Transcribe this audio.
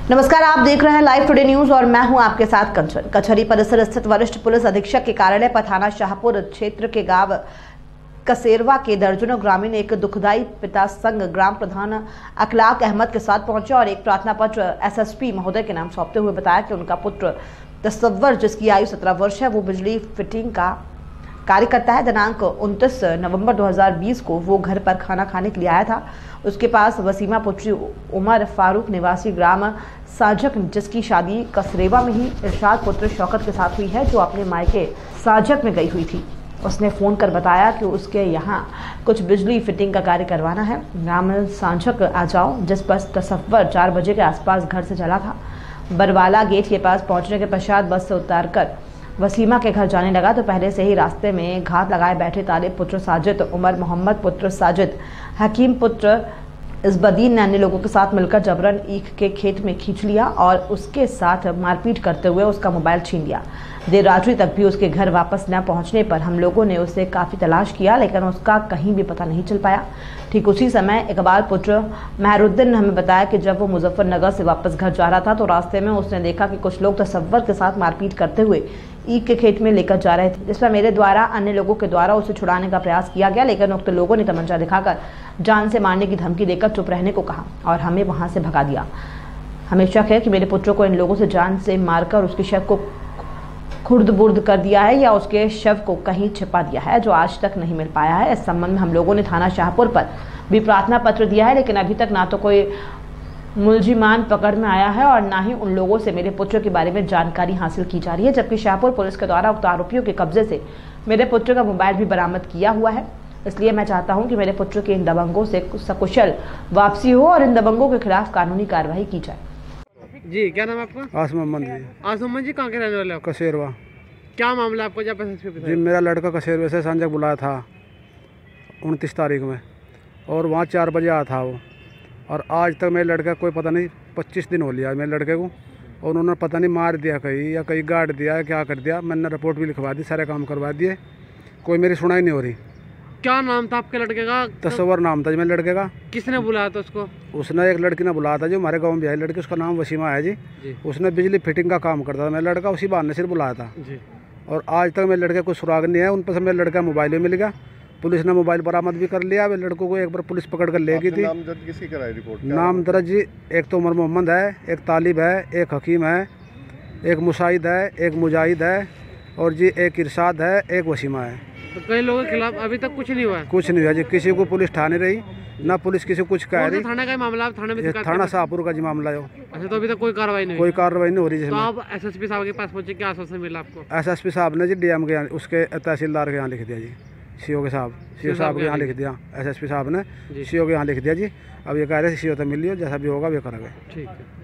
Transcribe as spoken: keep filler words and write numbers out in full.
नमस्कार, आप देख रहे हैं लाइव टुडे न्यूज और मैं हूं आपके साथ कंचन। कचहरी परिसर स्थित वरिष्ठ पुलिस अधीक्षक के कार्यालय पर थाना शाहपुर क्षेत्र के गांव कसेरवा के दर्जनों ग्रामीण एक दुखदाई पिता संग ग्राम प्रधान अखलाक अहमद के साथ पहुंचे और एक प्रार्थना पत्र एसएसप महोदय के नाम सौंपते हुए बताया कि उनका पुत्र तस्वर, जिसकी आयु सत्रह वर्ष है, वो बिजली फिटिंग का कार्य करता है। दिनांक उनतीस नवंबर दो हज़ार बीस को वो घर पर खाना खाने के लिए आया था। उसके पास वसीमा पुत्री उमर फारूक निवासी ग्राम साजक, जिसकी शादी कसेरवा में ही इरशाद पुत्र शौकत के साथ हुई है, जो अपने मायके साजक में गई हुई थी। उसने फ़ोन कर बताया कि उसके यहाँ कुछ बिजली फिटिंग का कार्य करवाना है। ग्राम साजक आ जाओ, जिस पर तस्वर चार बजे के आसपास घर से चला था। बरवाला गेट के पास पहुँचने के पश्चात बस से उतारकर वसीमा के घर जाने लगा तो पहले से ही रास्ते में घात लगाए बैठे तालिब पुत्र साजिद, उमर मोहम्मद पुत्र साजिद, हकीम पुत्र इस्बदीन ने अन्य लोगों के साथ मिलकर जबरन ईख के खेत में खींच लिया और उसके साथ मारपीट करते हुए उसका मोबाइल छीन लिया। देर रात्रि तक भी उसके घर वापस न पहुंचने पर हम लोगों ने उसे काफ़ी तलाश किया, लेकिन उसका कहीं भी पता नहीं चल पाया। ठीक उसी समय इकबाल पुत्र महरुद्दीन ने हमें बताया कि जब वो मुजफ्फरनगर से वापस घर जा रहा था तो रास्ते में उसने देखा कि कुछ लोग तस्वर के साथ मारपीट करते हुए ईख के खेत में लेकर जा रहे थे, जिस पर मेरे द्वारा अन्य लोगों के द्वारा उसे छुड़ाने का प्रयास किया गया, लेकिन उक्त लोगों ने तमंचा दिखाकर जान से मारने की धमकी देकर चुप रहने को कहा और हमें वहां से भगा दिया। हमें शक है कि मेरे पुत्र को इन लोगों से जान से मारकर उसके शव को खुर्द बुर्द कर दिया है या उसके शव को कहीं छिपा दिया है, जो आज तक नहीं मिल पाया है। इस संबंध में हम लोगों ने थाना शाहपुर पर भी प्रार्थना पत्र दिया है, लेकिन अभी तक ना तो कोई मुलजिमान पकड़ में आया है और ना ही उन लोगों से मेरे पुत्र के बारे में जानकारी हासिल की जा रही है। जबकि शाहपुर पुलिस के द्वारा उक्त आरोपियों के कब्जे से मेरे पुत्र का मोबाइल भी बरामद किया हुआ है। इसलिए मैं चाहता हूं कि मेरे पुत्र के इन दबंगों से सकुशल वापसी हो और इन दबंगों के खिलाफ कानूनी कार्रवाई की जाए। जी, क्या नाम है आपका? आसमान जी। आसमान जी, कहाँ के रहने वाले हो? कसेरवा। क्या मामला आपको? जब एसएसपी जी, मेरा लड़का कसेरवा से संजय बुलाया था उनतीस तारीख में और वहाँ चार बजे आया था वो, और आज तक मेरे लड़के कोई पता नहीं, पच्चीस दिन हो लिया मेरे लड़के को, और उन्होंने पता नहीं मार दिया कहीं या कहीं गाड़ दिया या क्या कर दिया। मैंने रिपोर्ट भी लिखवा दी, सारे काम करवा दिए, कोई मेरी सुनाई नहीं हो रही। क्या नाम था आपके लड़के का? तस्वर नाम था जी मेरे लड़के का। किसने बुलाया था उसको? उसने एक लड़की ने बुलाया था जो हमारे गाँव में आई लड़की, उसका नाम वसीमा है जी, जी। उसने बिजली फिटिंग का काम करता था मेरा लड़का, उसी बहाने से बुलाया था जी। और आज तक मेरे लड़के को सुराग नहीं है। उन पर से मेरे लड़का मोबाइल भी मिल गया, पुलिस ने मोबाइल बरामद भी कर लिया। वे लड़कों को एक बार पुलिस पकड़ कर ले गई थी। नाम दर्ज किसकी कराई रिपोर्ट? नाम दर्ज जी, एक तो उमर मोहम्मद है, एक तालिब है, एक हकीम है, एक मुशाहिद है, एक मुजाहिद है, और जी एक इरशाद है, एक वसीमा है। तो कई लोगों के खिलाफ अभी तक कुछ नहीं हुआ है? कुछ नहीं हुआ जी, किसी को पुलिस ठाने रही ना, पुलिस किसी को कुछ कह रही। थाना का मामला? थाने में थाना शाहपुर का जी मामला है। अच्छा, तो अभी तक कोई कार्रवाई नहीं? कोई कार्रवाई नहीं हो रही। तो आप एसएसपी साहब के पास पहुंचे, क्या आश्वासन मिला आपको? एसएसपी साहब ने जी डीएम के उसके तहसीलदार के यहाँ लिख दिया जी, सीओ के साहब सीओ साहब के यहाँ लिख दिया, एसएसपी साहब ने सीओ के यहाँ लिख दिया जी। अब ये कह रहे सीओ तो मिल लियो, जैसा भी होगा वे करेंगे। ठीक है।